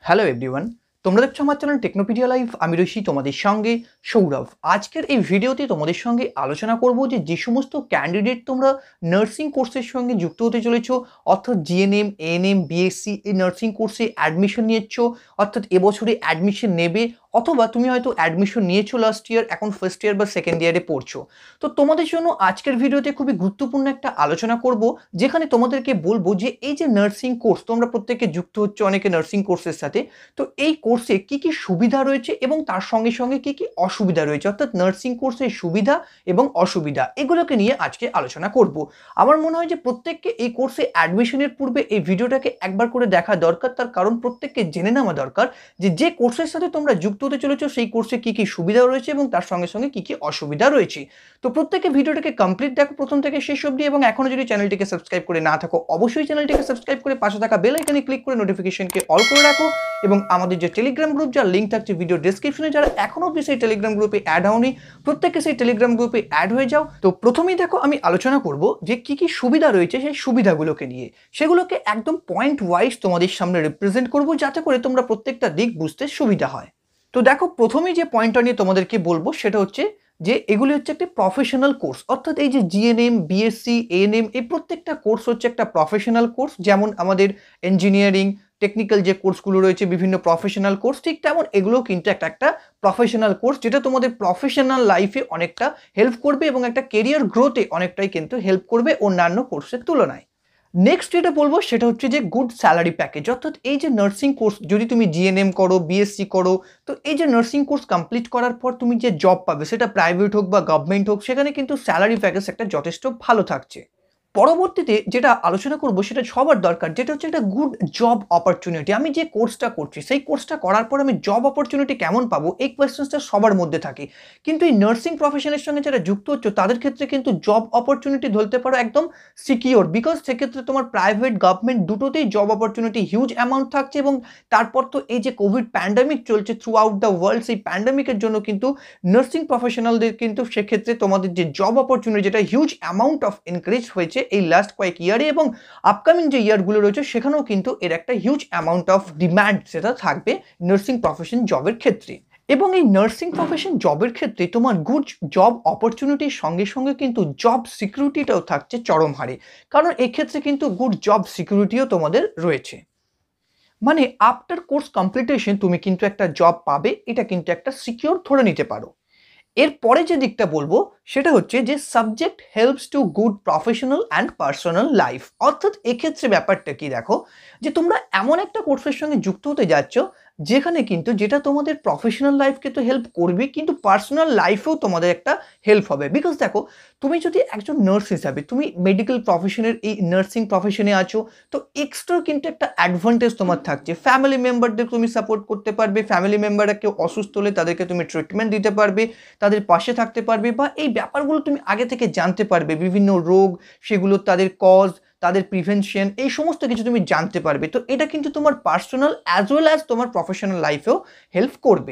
Hello everyone, তোমরা দেখছো আমার চ্যানেল টেকনোপিডিয়া লাইভ। আমি রয়েছি তোমাদের সঙ্গে সৌরভ। আজকের এই ভিডিওতে তোমাদের সঙ্গে আলোচনা করব যে সমস্ত ক্যান্ডিডেট তোমরা নার্সিং কোর্সের সঙ্গে যুক্ত হতে চলেছো, অর্থাৎ জিএনএম, এএনএম, B.Sc এই নার্সিং কোর্সে অ্যাডমিশন নিয়েছ, অর্থাৎ এবছরে অ্যাডমিশন নেবে, অথবা তুমি হয়তো অ্যাডমিশন নিয়েছো লাস্ট ইয়ার, এখন ফার্স্ট ইয়ার বা সেকেন্ড ইয়ারে পড়ছো। তো তোমাদের জন্য আজকের ভিডিওতে খুবই গুরুত্বপূর্ণ একটা আলোচনা করব, যেখানে তোমাদেরকে বলবো যে এই যে নার্সিং কোর্স, তোমরা প্রত্যেকে যুক্ত হচ্ছে অনেকে নার্সিং কোর্সের সাথে। তো এই কোর্সে কি কি সুবিধা রয়েছে এবং তার সঙ্গে সঙ্গে কি কি অসুবিধা রয়েছে, অর্থাৎ নার্সিং কোর্সের সুবিধা এবং অসুবিধা, এগুলোকে নিয়ে আজকে আলোচনা করব। আমার মনে হয় যে প্রত্যেককে এই কোর্সে অ্যাডমিশনের পূর্বে এই ভিডিওটাকে একবার করে দেখা দরকার, তার কারণ প্রত্যেককে জেনে নেওয়া দরকার যে কোর্সের সাথে তোমরা যুক্ত হতে চলেছো সেই কোর্সে কি কি সুবিধা রয়েছে এবং তার সঙ্গে সঙ্গে কি কি অসুবিধা রয়েছে। তো প্রত্যেকে ভিডিওটাকে কমপ্লিট দেখো প্রথম থেকে শেষ অবধি, এবং এখনো যদি চ্যানেলটিকে সাবস্ক্রাইব করে না থাকো অবশ্যই চ্যানেলটিকে সাবস্ক্রাইব করে পাশে থাকা বেল আইকনে ক্লিক করে নোটিফিকেশনকে অল করে রাখো। এবং আমাদের যে টেলিগ্রাম গ্রুপ, যার লিঙ্ক থাকছে ভিডিও ডেসক্রিপশনে, যারা এখনো অবধি সেই টেলিগ্রাম গ্রুপে অ্যাড হওনি প্রত্যেকে সেই টেলিগ্রাম গ্রুপে অ্যাড হয়ে যাও। তো প্রথমেই দেখো আমি আলোচনা করব যে কি কি সুবিধা রয়েছে, সেই সুবিধাগুলোকে নিয়ে সেগুলোকে একদম পয়েন্ট ওয়াইজ তোমাদের সামনে রিপ্রেজেন্ট করব, যাতে করে তোমরা প্রত্যেকটা দিক বুঝতে সুবিধা হয়। তো দেখো প্রথমেই যে পয়েন্টটা নিয়ে তোমাদেরকে বলবো সেটা হচ্ছে যে এগুলি হচ্ছে একটি প্রফেশনাল কোর্স, অর্থাৎ এই যে জিএনএম, B.Sc, এএনএম এই প্রত্যেকটা কোর্স হচ্ছে একটা প্রফেশনাল কোর্স। যেমন আমাদের ইঞ্জিনিয়ারিং, টেকনিক্যাল যে কোর্সগুলো রয়েছে বিভিন্ন প্রফেশনাল কোর্স, ঠিক তেমন এগুলোও কিন্তু একটা প্রফেশনাল কোর্স, যেটা তোমাদের প্রফেশনাল লাইফে অনেকটা হেল্প করবে এবং একটা কেরিয়ার গ্রোথে অনেকটাই কিন্তু হেল্প করবে অন্যান্য কোর্সের তুলনায়। নেক্সট যেটা বলবো সেটা হচ্ছে যে গুড স্যালারি প্যাকেজ, অর্থাৎ এই যে নার্সিং কোর্স যদি তুমি জিএনএম করো, B.Sc করো, তো এই যে নার্সিং কোর্স কমপ্লিট করার পর তুমি যে জব পাবে, সেটা প্রাইভেট হোক বা গভর্নমেন্ট হোক, সেখানে কিন্তু স্যালারি প্যাকেজ একটা যথেষ্ট ভালো থাকছে। পরবর্তীতে যেটা আলোচনা করব সেটা সবার দরকার, যেটা হচ্ছে একটা গুড জব অপরচুনিটি। আমি যে কোর্সটা করছি সেই কোর্সটা করার পর আমি জব অপরচুনিটি কেমন পাবো, এই কোয়েশ্চেন্সটা সবার মধ্যে থাকে। কিন্তু এই নার্সিং প্রফেশনের সঙ্গে যারা যুক্ত হচ্ছে তাদের ক্ষেত্রে কিন্তু জব অপরচুনিটি ধরতে পারো একদম সিকিওর, বিকজ সেক্ষেত্রে তোমার প্রাইভেট গভর্নমেন্ট দুটোতেই জব অপরচুনিটি হিউজ অ্যামাউন্ট থাকছে। এবং তারপর তো এই যে কোভিড প্যান্ডামিক চলছে থ্রু আউট দ্য ওয়ার্ল্ড, সেই প্যান্ডামিকের জন্য কিন্তু নার্সিং প্রফেশনালদের কিন্তু সেক্ষেত্রে তোমাদের যে জব অপরচুনিটি, যেটা হিউজ অ্যামাউন্ট অফ ইনক্রিজ হয়েছে এই লাস্ট কয়েক ইয়ারে, এবং আপকামিং যে ইয়ারগুলো রয়েছে সেখানেও কিন্তু এর একটা হিউজ অ্যামাউন্ট অফ ডিম্যান্ড সেটা থাকবে নার্সিং প্রফেশন জবের ক্ষেত্রে। এবং এই নার্সিং প্রফেশন জবের ক্ষেত্রে তোমার গুড জব অপরচুনিটির সঙ্গে সঙ্গে কিন্তু জব সিকিউরিটিটাও থাকছে চরম হারে, কারণ এক্ষেত্রে কিন্তু গুড জব সিকিউরিটিও তোমাদের রয়েছে। মানে আফটার কোর্স কমপ্লিটেশন তুমি কিন্তু একটা জব পাবে, এটা কিন্তু একটা সিকিউর ধরে নিতে পারো। এরপরে যে দিকটা বলবো সেটা হচ্ছে যে subject helps to good professional and personal life, অর্থাৎ এক্ষেত্রে ব্যাপারটা কি দেখো, যে তোমরা এমন একটা কোর্সের সঙ্গে যুক্ত হতে যাচ্ছ যেখানে কিন্তু যেটা তোমাদের প্রফেশনাল লাইফকে তো হেল্প করবে, কিন্তু পার্সোনাল লাইফেও তোমাদের একটা হেল্প হবে। বিকজ দেখো, তুমি যদি একজন নার্স হিসাবে তুমি মেডিকেল প্রফেশনের এই নার্সিং প্রফেশনে আছো, তো এক্সট্রা কিন্তু একটা অ্যাডভান্টেজ তোমার থাকছে। ফ্যামিলি মেম্বারদের তুমি সাপোর্ট করতে পারবে, ফ্যামিলি মেম্বাররা কেউ অসুস্থ হলে তাদেরকে তুমি ট্রিটমেন্ট দিতে পারবে, তাদের পাশে থাকতে পারবে, বা এই ব্যাপারগুলো তুমি আগে থেকে জানতে পারবে, বিভিন্ন রোগ সেগুলো তাদের কজ, তাদের প্রিভেনশন, এই সমস্ত কিছু তুমি জানতে পারবে। তো এটা কিন্তু তোমার পার্সোনাল অ্যাজ ওয়েল অ্যাজ তোমার প্রফেশনাল লাইফেও হেল্প করবে।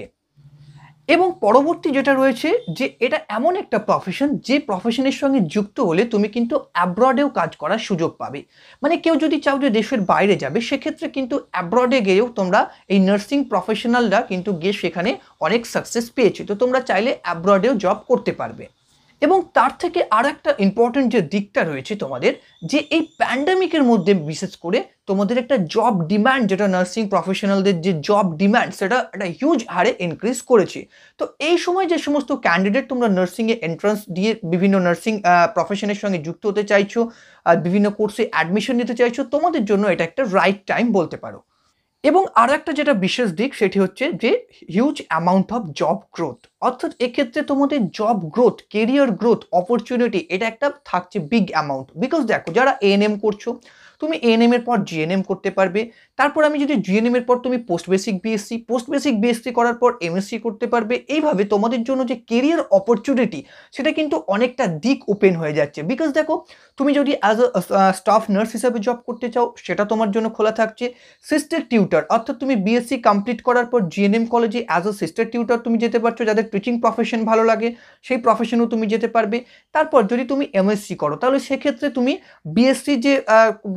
এবং পরবর্তী যেটা রয়েছে যে এটা এমন একটা প্রফেশন যে প্রফেশনের সঙ্গে যুক্ত হলে তুমি কিন্তু অ্যাব্রডেও কাজ করার সুযোগ পাবে। মানে কেউ যদি চাও যে দেশের বাইরে যাবে, সেক্ষেত্রে কিন্তু অ্যাব্রডে গিয়েও তোমরা এই নার্সিং প্রফেশনালরা কিন্তু গিয়ে সেখানে অনেক সাকসেস পেয়েছে, তো তোমরা চাইলে অ্যাব্রডেও জব করতে পারবে। এবং তার থেকে আর একটা ইম্পর্টেন্ট যে দিকটা রয়েছে তোমাদের, যে এই প্যান্ডামিকের মধ্যে বিশেষ করে তোমাদের একটা জব ডিম্যান্ড, যেটা নার্সিং প্রফেশনালদের যে জব ডিম্যান্ড সেটা একটা হিউজ হারে ইনক্রিজ করেছে। তো এই সময় যে সমস্ত ক্যান্ডিডেট তোমরা নার্সিংয়ে এন্ট্রান্স দিয়ে বিভিন্ন নার্সিং প্রফেশনের সঙ্গে যুক্ত হতে চাইছো আর বিভিন্ন কোর্সে অ্যাডমিশন নিতে চাইছো, তোমাদের জন্য এটা একটা রাইট টাইম বলতে পারো। এবং আর একটা যেটা বিশেষ দিক সেটি হচ্ছে যে huge amount of job growth, অর্থাৎ এক্ষেত্রে তোমাদের job growth, career growth opportunity এটা একটা থাকছে বিগ অ্যামাউন্ট। বিকজ দেখো, যারা এএনএম করছো তুমি এএনএম এর পর জিএনএম করতে পারবে, তারপর আমি যদি জিএনএম এর পর তুমি পোস্ট বেসিক B.Sc করার পর MSc করতে পারবে। এইভাবে তোমাদের জন্য যে কেরিয়ার অপরচুনিটি সেটা কিন্তু অনেকটা দিক ওপেন হয়ে যাচ্ছে। বিকজ দেখো, তুমি যদি অ্যাজ আ স্টাফ নার্স হিসাবে জব করতে চাও সেটা তোমার জন্য খোলা থাকছে। সিস্টার টিউটর, অর্থাৎ তুমি B.Sc কমপ্লিট করার পর জিএনএম কলেজে অ্যাজ আ সিস্টার টিউটর তুমি যেতে পারছো, যাদের টিচিং প্রফেশন ভালো লাগে সেই প্রফেশনেও তুমি যেতে পারবে। তারপর যদি তুমি MSc করো তাহলে সেক্ষেত্রে তুমি B.Sc যে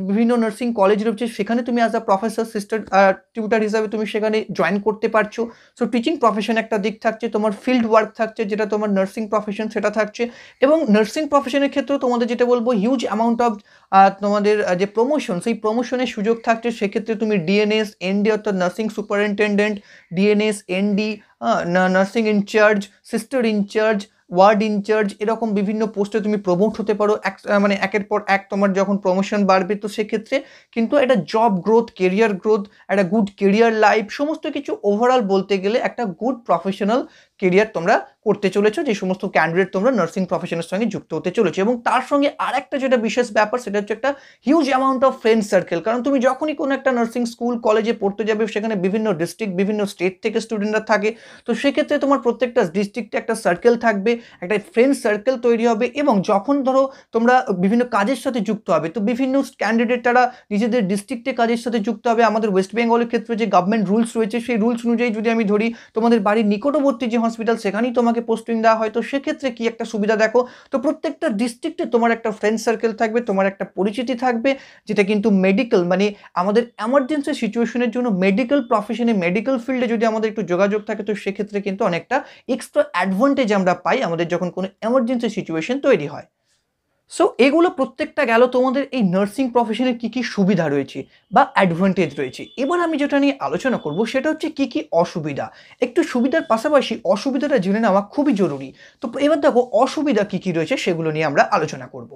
বিভিন্ন নার্সিং কলেজ রয়েছে, সেখানে তুমি as a professor sister tutor হিসাবে তুমি সেখানে জয়েন করতে পারছো। সো টিচিং প্রফেশন একটা দিক থাকছে, তোমার ফিল্ড ওয়ার্ক থাকছে যেটা তোমার নার্সিং প্রফেশন সেটা থাকছে, এবং নার্সিং প্রফেশনের ক্ষেত্রেও তোমাদের যেটা বলবো হিউজ অ্যামাউন্ট অফ তোমাদের যে প্রমোশন, সেই প্রমোশনের সুযোগ থাকছে। সেক্ষেত্রে তুমি ডিএনএস এনডি অর্থাৎ nursing superintendent, DNS ND, nursing incharge, sister incharge, ward incharge, এরকম বিভিন্ন পোস্টে তুমি প্রমোট হতে পারো। মানে একের পর এক তোমার যখন প্রমোশন বাড়বে, তো সেক্ষেত্রে কিন্তু একটা জব গ্রোথ, কেরিয়ার গ্রোথ, একটা গুড কেরিয়ার লাইফ, সমস্ত কিছু ওভারঅল বলতে গেলে একটা গুড প্রফেশনাল কেরিয়ার তোমরা করতে চলেছো, যে সমস্ত ক্যান্ডিডেট তোমরা নার্সিং প্রফেশনের সঙ্গে যুক্ত হতে চলেছো। এবং তার সঙ্গে আর একটা যেটা বিশেষ ব্যাপার, সেটা হচ্ছে একটা huge amount of friend circle. কারণ তুমি যখনই কোনো একটা নার্সিং স্কুল কলেজে পড়তে যাবে, সেখানে বিভিন্ন ডিস্ট্রিক্ট, বিভিন্ন স্টেট থেকে স্টুডেন্টরা থাকে। তো সেক্ষেত্রে তোমার প্রত্যেকটা ডিস্ট্রিক্টে একটা সার্কেল থাকবে, একটা ফ্রেন্ড সার্কেল তৈরি হবে। এবং যখন ধরো তোমরা বিভিন্ন কাজের সাথে যুক্ত হবে, তো বিভিন্ন ক্যান্ডিডেট তারা নিজেদের ডিস্ট্রিক্টে কাজের সাথে যুক্ত হবে। আমাদের ওয়েস্ট বেঙ্গলের ক্ষেত্রে যে গভর্নমেন্ট রুলস রয়েছে, সেই রুলস অনুযায়ী যদি আমি ধরি, তোমাদের বাড়ির নিকটবর্তী যে হসপিটাল, সেখানেই তোমাকে পোস্টিং দেওয়া হয়। তো সেক্ষেত্রে কি একটা সুবিধা দেখো, তো প্রত্যেকটা ডিস্ট্রিক্টে তোমার একটা ফ্রেন্ড সার্কেল থাকবে, তোমার একটা পরিচিতি থাকবে, যেটা কিন্তু মেডিকেল, মানে আমাদের এমার্জেন্সি সিচুয়েশনের জন্য মেডিকেল প্রফেশনে, মেডিকেল ফিল্ডে যদি আমাদের একটু যোগাযোগ থাকে, তো সেক্ষেত্রে কিন্তু অনেকটা এক্সট্রা অ্যাডভান্টেজ আমরা পাই আমাদের যখন কোনো এমার্জেন্সি সিচুয়েশন তৈরি হয়। সো এগুলো প্রত্যেকটা গেল তোমাদের এই নার্সিং প্রফেশনের কী কী সুবিধা রয়েছে বা অ্যাডভান্টেজ রয়েছে। এবার আমি যেটা নিয়ে আলোচনা করব, সেটা হচ্ছে কী কী অসুবিধা। একটু সুবিধার পাশাপাশি অসুবিধাটা জেনে নেওয়া খুবই জরুরি। তো এবার দেখো অসুবিধা কী কী রয়েছে, সেগুলো নিয়ে আমরা আলোচনা করব।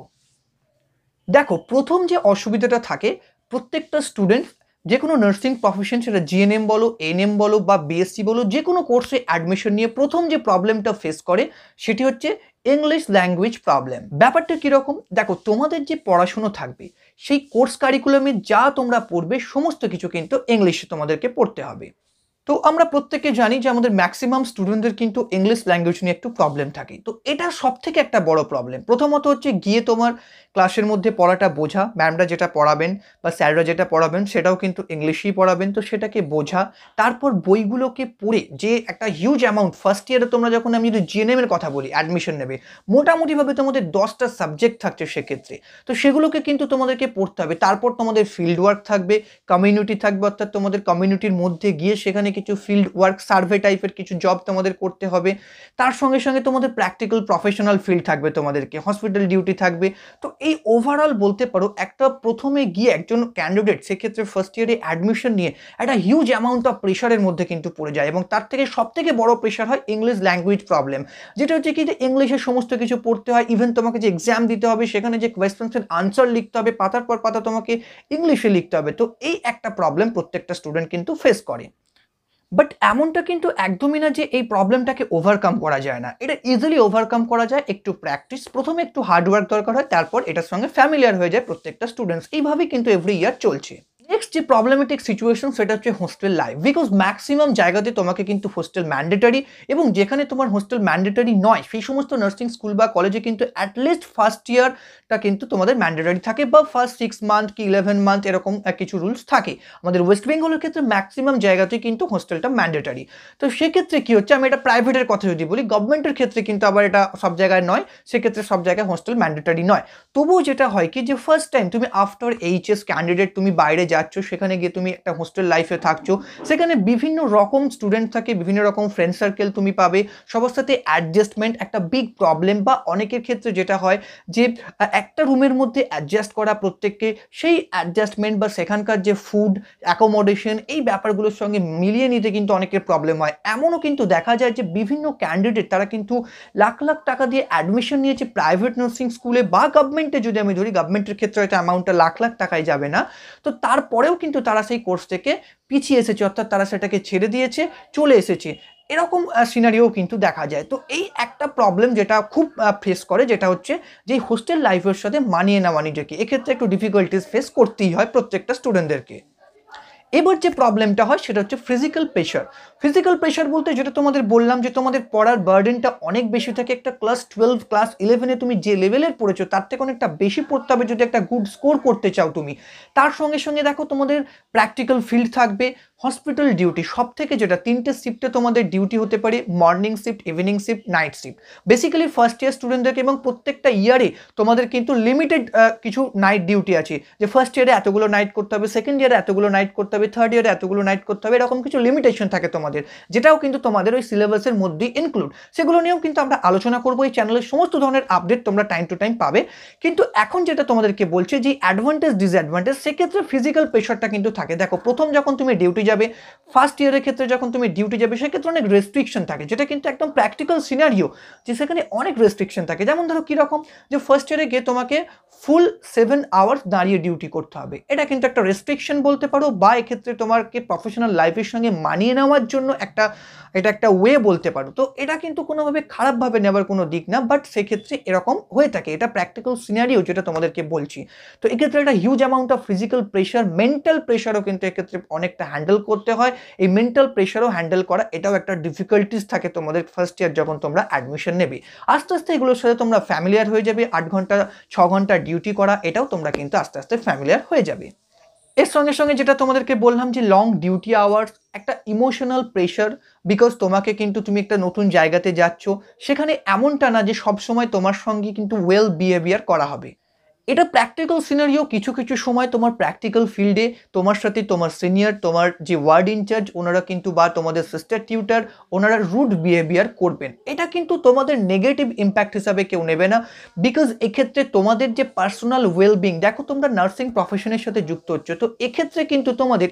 দেখো, প্রথম যে অসুবিধাটা থাকে, প্রত্যেকটা স্টুডেন্ট যে কোনো নার্সিং প্রফেশন, সেটা জিএনএম বলো, এএনএম বলো বা B.Sc বলো, যে কোনো কোর্সে অ্যাডমিশন নিয়ে প্রথম যে প্রবলেমটা ফেস করে, সেটি হচ্ছে ইংলিশ ল্যাঙ্গুয়েজ প্রবলেম। ব্যাপারটা কীরকম, দেখো তোমাদের যে পড়াশুনো থাকবে, সেই কোর্স কারিকুলামে যা তোমরা পড়বে, সমস্ত কিছু কিন্তু ইংলিশে তোমাদেরকে পড়তে হবে। তো আমরা প্রত্যেকে জানি যে আমাদের ম্যাক্সিমাম স্টুডেন্টদের কিন্তু ইংলিশ ল্যাঙ্গুয়েজ নিয়ে একটু প্রবলেম থাকে। তো এটা সব থেকে একটা বড় প্রবলেম। প্রথমত হচ্ছে গিয়ে তোমার ক্লাসের মধ্যে পড়াটা বোঝা, ম্যামরা যেটা পড়াবেন বা স্যাররা যেটা পড়াবেন, সেটাও কিন্তু ইংলিশেই পড়াবেন। তো সেটাকে বোঝা, তারপর বইগুলোকে পড়ে যে একটা হিউজ অ্যামাউন্ট, ফার্স্ট ইয়ারে তোমরা যখন, আমি যদি জিএনএম এর কথা বলি, অ্যাডমিশন নেবে, মোটামুটিভাবে তোমাদের 10টা সাবজেক্ট থাকছে সেক্ষেত্রে। তো সেগুলোকে কিন্তু তোমাদেরকে পড়তে হবে। তারপর তোমাদের ফিল্ড ওয়ার্ক থাকবে, কমিউনিটি থাকবে, অর্থাৎ তোমাদের কমিউনিটির মধ্যে গিয়ে সেখানে কিছু ফিল্ড ওয়ার্ক, সার্ভে টাইপের কিছু জব তোমাদের করতে হবে। তার সঙ্গে সঙ্গে তোমাদের প্র্যাকটিক্যাল প্রফেশনাল ফিল্ড থাকবে, তোমাদেরকে হসপিটাল ডিউটি থাকবে। তো এই ওভারঅল বলতে পারো একটা প্রথমে গিয়ে একজন ক্যান্ডিডেট সেক্ষেত্রে ফার্স্ট ইয়ারে অ্যাডমিশন নিয়ে একটা হিউজ অ্যামাউন্ট অফ প্রেশারের মধ্যে কিন্তু পড়ে যায়। এবং তার থেকে সব থেকে বড় প্রেশার হয় ইংলিশ ল্যাঙ্গুয়েজ প্রবলেম, যেটা হচ্ছে কি যে ইংলিশে সমস্ত কিছু পড়তে হয়। ইভেন তোমাকে যে এক্সাম দিতে হবে, সেখানে যে কোয়েশ্চেন্সের আনসার লিখতে হবে, পাতার পর পাতা তোমাকে ইংলিশে লিখতে হবে। তো এই একটা প্রবলেম প্রত্যেকটা স্টুডেন্ট কিন্তু ফেস করে। বাট এমনটা কিন্তু একদমই না যে এই প্রবলেমটাকে ওভারকাম করা যায় না। এটা ইজিলি ওভারকাম করা যায়, একটু প্র্যাকটিস, প্রথমে একটু হার্ডওয়ার্ক দরকার হয়, তারপর এটার সঙ্গে ফ্যামিলিয়ার হয়ে যায় প্রত্যেকটা স্টুডেন্টস। এইভাবেই কিন্তু এভরি ইয়ার চলছে। নেক্সট যে প্রবলেমেটিক সিচুয়েশন, সেটা হচ্ছে হোস্টেল লাইফ। বিকজ ম্যাক্সিমাম জায়গাতে তোমাকে কিন্তু হোস্টেল ম্যান্ডেটারি, এবং যেখানে তোমার হোস্টেল ম্যান্ডেটারি নয়, সেই সমস্ত নার্সিং স্কুল বা কলেজে কিন্তু অ্যাটলিস্ট ফার্স্ট ইয়ারটা কিন্তু তোমাদের ম্যান্ডেটারি থাকে, বা ফার্স্ট 6 মান্থ কি 11 মান্থ এরকম কিছু রুলস থাকে। আমাদের ওয়েস্ট বেঙ্গলের ক্ষেত্রে ম্যাক্সিমাম জায়গাতেই কিন্তু হোস্টেলটা ম্যান্ডেটারি। তো সেক্ষেত্রে কী হচ্ছে, আমি এটা প্রাইভেটের কথা যদি বলি, গভর্নমেন্টের ক্ষেত্রে কিন্তু আবার এটা সব জায়গায় নয়, সেক্ষেত্রে সব জায়গায় হোস্টেল ম্যান্ডেটারি নয়। তবুও যেটা হয় কি, যে ফার্স্ট টাইম তুমি আফটার এইচএস ক্যান্ডিডেট তুমি বাইরে যাচ্ছ, সেখানে গিয়ে তুমি একটা হোস্টেল লাইফে থাকছো, সেখানে বিভিন্ন রকম স্টুডেন্ট থাকে, বিভিন্ন রকম ফ্রেন্ড সার্কেল তুমি পাবে, সবার সাথে অ্যাডজাস্টমেন্ট একটা বিগ প্রবলেম। বা অনেকের ক্ষেত্রে যেটা হয় যে একটা রুমের মধ্যে অ্যাডজাস্ট করা প্রত্যেককে, সেই অ্যাডজাস্টমেন্ট বা সেখানকার যে ফুড, অ্যাকোমোডেশন, এই ব্যাপারগুলোর সঙ্গে মিলিয়ে নিতে কিন্তু অনেকের প্রবলেম হয়। এমনও কিন্তু দেখা যায় যে বিভিন্ন ক্যান্ডিডেট তারা কিন্তু লাখ লাখ টাকা দিয়ে অ্যাডমিশন নিয়েছে প্রাইভেট নার্সিং স্কুলে বা গভর্নমেন্টে, যদি আমি ধরি গভর্নমেন্টের ক্ষেত্রে হয়তো অ্যামাউন্টটা লাখ লাখ টাকায় যাবে না। তো তারপরেও কিন্তু তারা সেই কোর্স থেকে পিছিয়ে এসেছে, অর্থাৎ তারা সেটাকে ছেড়ে দিয়েছে, চলে এসেছে। এরকম সিনারিও কিন্তু দেখা যায়। তো এই একটা প্রবলেম যেটা খুব ফেস করে, যেটা হচ্ছে যে হোস্টেল লাইফের সাথে মানিয়ে নেওয়া নিজেকে, এক্ষেত্রে একটু ডিফিকাল্টিস ফেস করতেই হয় প্রত্যেকটা স্টুডেন্টদেরকে। এবার যে প্রবলেমটা হয় সেটা হচ্ছে ফিজিক্যাল প্রেশার বলতে যেটা তোমাদের বললাম যে তোমাদের পড়ার বার্ডেনটা অনেক বেশি থাকে। একটা ক্লাস 12 ক্লাস 11-এ তুমি যে লেভেলের পড়েছো তার থেকে অনেকটা বেশি পড়তে হবে যদি একটা গুড স্কোর করতে চাও তুমি। তার সঙ্গে সঙ্গে দেখো তোমাদের প্র্যাকটিক্যাল ফিল্ড থাকবে, হসপিটাল ডিউটি, সব থেকে যেটা 3টে শিফটে তোমাদের ডিউটি হতে পারে, morning shift, evening shift, night shift. Basically first year স্টুডেন্টদেরকে এবং প্রত্যেকটা ইয়ারে তোমাদের কিন্তু লিমিটেড কিছু নাইট ডিউটি আছে, যে ফার্স্ট ইয়ারে এতগুলো নাইট করতে হবে, সেকেন্ড ইয়ারে এতগুলো নাইট করতে হবে, থার্ড ইয়ারে এতগুলো নাইট করতে হবে, এরকম কিছু লিমিটেশন থাকে তোমাদের, যেটাও কিন্তু তোমাদের ওই সিলেবাসের মধ্যেই ইনক্লুড। সেগুলো নিয়েও কিন্তু আমরা আলোচনা করবো। এই চ্যানেলের সমস্ত ধরনের আপডেট তোমরা টাইম টু টাইম পাবে। কিন্তু এখন যেটা তোমাদেরকে বলছে যে অ্যাডভান্টেজ ডিসঅ্যাডভান্টেজ, সেক্ষেত্রে ফিজিক্যাল প্রেশারটা কিন্তু থাকে। দেখো প্রথম যখন তুমি ডিউটি যাবে, ফার্স্ট ইয়ারের ক্ষেত্রে যখন তুমি ডিউটি যাবে, সেক্ষেত্রে অনেক রেস্ট্রিকশন থাকে, যেটা কিন্তু একদম প্র্যাকটিক্যাল সিনারিও, যে সেখানে অনেক রেস্ট্রিকশন থাকে। যেমন ধরো কীরকম, যে ফার্স্ট ইয়ারে গিয়ে তোমাকে ফুল 7 আওয়ার্স দাঁড়িয়ে ডিউটি করতে হবে, এটা কিন্তু একটা রেস্ট্রিকশন বলতে পারো, বা এক্ষেত্রে তোমাকে প্রফেশনাল লাইফের সঙ্গে মানিয়ে নেওয়ার জন্য এটা একটা ওয়ে বলতে পারো। তো এটা কিন্তু কোনোভাবে খারাপভাবে নেওয়ার কোনো দিক না, বাট সেক্ষেত্রে এরকম হয়ে থাকে, এটা প্র্যাকটিক্যাল সিনারিও যেটা তোমাদেরকে বলছি। তো এক্ষেত্রে একটা huge amount of physical pressure, mental প্রেশারও কিন্তু এক্ষেত্রে অনেকটা হ্যান্ডেল করতে হয়। এই মেন্টাল প্রেশারও হ্যান্ডেল করা এটাও একটা ডিফিকাল্টিস থাকে তোমাদের ফার্স্ট ইয়ার যখন তোমরা অ্যাডমিশন নেবে। আস্তে আস্তে এগুলোর সাথে তোমরা ফ্যামিলিয়ার হয়ে যাবে। 8 ঘন্টা 6 ঘন্টা ডিউটি করা, এটাও তোমরা কিন্তু আস্তে আস্তে ফ্যামিলিয়ার হয়ে যাবে। এর সঙ্গে সঙ্গে যেটা তোমাদেরকে বললাম যে লং ডিউটি আওয়ার্স, একটা ইমোশনাল প্রেশার, বিকজ তোমাকে কিন্তু তুমি একটা নতুন জায়গাতে যাচ্ছ, সেখানে এমনটা না যে সবসময় তোমার সঙ্গে কিন্তু ওয়েল বিহেভিয়ার করা হবে। এটা প্র্যাকটিক্যাল সিনারিও, কিছু কিছু সময় তোমার প্র্যাকটিক্যাল ফিল্ডে তোমার সাথে তোমার সিনিয়র, তোমার যে ওয়ার্ড ইনচার্জ ওনারা কিন্তু, বা তোমাদের সিস্টার টিউটার, ওনারা রুড বিহেভিয়ার করবেন। এটা কিন্তু তোমাদের নেগেটিভ ইম্প্যাক্ট হিসাবে কেউ নেবে না, বিকজ এক্ষেত্রে তোমাদের যে পার্সোনাল ওয়েলবিং, দেখো তোমরা নার্সিং প্রফেশনের সাথে যুক্ত হচ্ছে, তো এক্ষেত্রে কিন্তু তোমাদের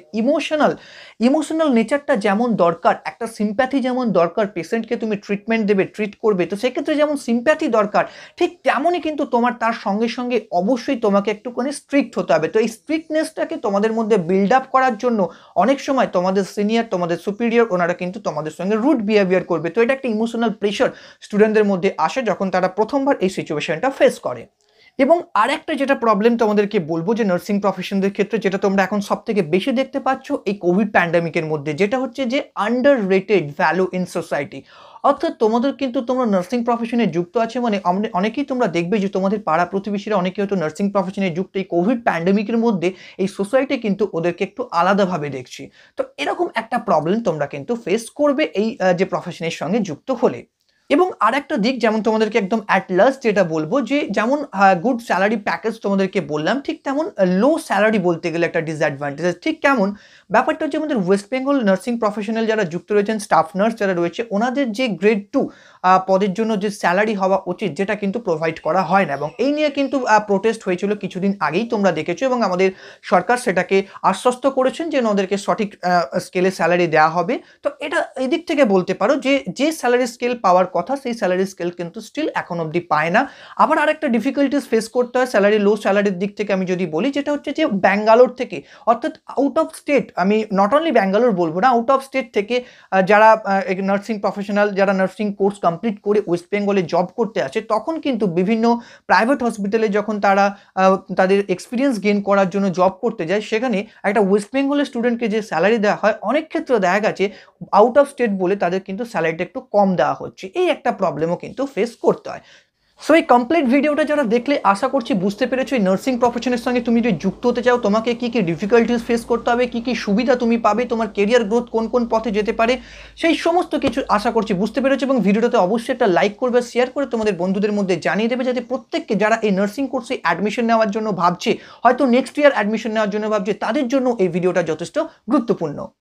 ইমোশনাল নেচারটা যেমন দরকার, একটা সিম্প্যাথি যেমন দরকার, পেশেন্টকে তুমি ট্রিটমেন্ট দেবে, ট্রিট করবে, তো সেক্ষেত্রে যেমন সিম্প্যাথি দরকার, ঠিক তেমনই কিন্তু তোমার তার সঙ্গে সঙ্গে অবশ্যই তোমাকে একটুখানি স্ট্রিক্ট হতে হবে। তো এই স্ট্রিক্টনেসটাকে তোমাদের মধ্যে বিল্ড আপ করার জন্য অনেক সময় তোমাদের সিনিয়র, তোমাদের সুপিরিয়র, ওনারা কিন্তু তোমাদের সঙ্গে রুড বিহেভিয়ার করবে। তো এটা একটা ইমোশনাল প্রেশার স্টুডেন্টদের মধ্যে আসে যখন তারা প্রথমবার এই সিচুয়েশনটা ফেস করে। এবং আরেকটা যেটা প্রবলেম তোমাদেরকে বলবো যে নার্সিং প্রফেশনদের ক্ষেত্রে, যেটা তোমরা এখন সব থেকে বেশি দেখতে পাচ্ছ এই কোভিড প্যান্ডেমিকের মধ্যে, যেটা হচ্ছে যে underrated value in society. অর্থাৎ তোমাদের কিন্তু তোমরা নার্সিং প্রফেশনে যুক্ত আছে মানে অনেকেই তোমরা দেখবে যে তোমাদের পাড়া প্রতিবেশীরা অনেকে হয়তো নার্সিং প্রফেশনে যুক্ত। এই কোভিড প্যান্ডেমিকের মধ্যে এই সোসাইটি কিন্তু ওদেরকে একটু আলাদাভাবে দেখছি। তো এরকম একটা প্রবলেম তোমরা কিন্তু ফেস করবে এই যে প্রফেশনের সঙ্গে যুক্ত হলে। এবং আরেকটা দিক, যেমন তোমাদেরকে একদম অ্যাট লাস্ট যেটা বলবো, যে যেমন গুড স্যালারি প্যাকেজ তোমাদেরকে বললাম, ঠিক তেমন লো স্যালারি বলতে গেলে একটা ডিসঅ্যাডভান্টেজ। ঠিক কেমন ব্যাপারটা হচ্ছে, আমাদের ওয়েস্ট বেঙ্গল নার্সিং প্রফেশনাল যারা যুক্ত রয়েছেন, স্টাফ নার্স যারা রয়েছে, ওনাদের যে গ্রেড 2 পদের জন্য যে স্যালারি হওয়া উচিত, যেটা কিন্তু প্রোভাইড করা হয় না, এবং এই নিয়ে কিন্তু প্রোটেস্ট হয়েছিল কিছুদিন আগেই, তোমরা দেখেছো, এবং আমাদের সরকার সেটাকে আশ্বস্ত করেছেন যে ওদেরকে সঠিক স্কেলে স্যালারি দেওয়া হবে। তো এটা এদিক থেকে বলতে পারো যে স্যালারি স্কেল পাওয়ার কথা, সেই স্যালারি স্কেল কিন্তু স্টিল এখন অবধি পায় না। আবার আরেকটা ডিফিকাল্টিস ফেস করতে হয় লো স্যালারির দিক থেকে আমি যদি বলি, যেটা হচ্ছে যে ব্যাঙ্গালোর থেকে, অর্থাৎ আউট অফ স্টেট, আমি নট অনলি ব্যাঙ্গালোর বলবো না, আউট অফ স্টেট থেকে যারা নার্সিং প্রফেশনাল, যারা নার্সিং কোর্স কমপ্লিট করে ওয়েস্ট বেঙ্গলে জব করতে আসে, তখন কিন্তু বিভিন্ন প্রাইভেট হসপিটালে যখন তারা তাদের এক্সপিরিয়েন্স গেইন করার জন্য জব করতে যায়, সেখানে একটা ওয়েস্ট বেঙ্গলের স্টুডেন্টকে যে স্যালারি দেওয়া হয়, অনেক ক্ষেত্রে দেখা গেছে আউট অফ স্টেট বলে তাদের কিন্তু স্যালারিটা একটু কম দেওয়া হচ্ছে। এই একটা প্রবলেমও কিন্তু ফেস করতে হয়। সো এই কমপ্লিট ভিডিওটা যারা দেখলে, আশা করছি বুঝতে পেরেছো এই নার্সিং প্রফেশনের সঙ্গে তুমি যদি যুক্ত হতে চাও, তোমাকে কী কী ডিফিকাল্টিস ফেস করতে হবে, কী কী সুবিধা তুমি পাবে, তোমার কেরিয়ার গ্রোথ কোন কোন পথে যেতে পারে, সেই সমস্ত কিছু আশা করছি বুঝতে পেরেছো। এবং ভিডিওটাতে অবশ্যই একটা লাইক করবে, শেয়ার করে তোমাদের বন্ধুদের মধ্যে জানিয়ে দেবে, যাতে প্রত্যেককে যারা এই নার্সিং কোর্সে অ্যাডমিশন নেওয়ার জন্য ভাবছে, হয়তো নেক্সট ইয়ার অ্যাডমিশন নেওয়ার জন্য ভাবছে, তাদের জন্য এই ভিডিওটা যথেষ্ট গুরুত্বপূর্ণ।